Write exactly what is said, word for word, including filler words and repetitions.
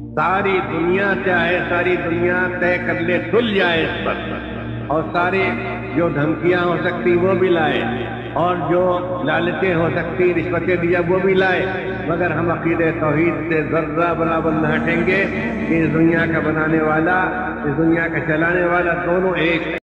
सारी दुनिया चाहे सारी दुनिया तय कर ले, तुल जाए इस पर, और सारे जो धमकियां हो सकती वो भी लाए, और जो लालचें हो सकती, रिश्वतें दिया वो भी लाए, मगर हम अकीदे तौहीद से जर्रा बराबर न हटेंगे कि इस दुनिया का बनाने वाला, इस दुनिया का चलाने वाला दोनों एक है।